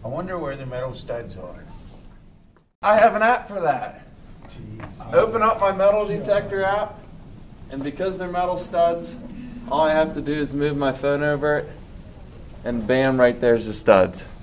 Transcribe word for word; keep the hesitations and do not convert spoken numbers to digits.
I wonder where the metal studs are. I have an app for that. Jeez. Open up my metal detector app, and because they're metal studs, all I have to do is move my phone over it, and bam, right there's the studs.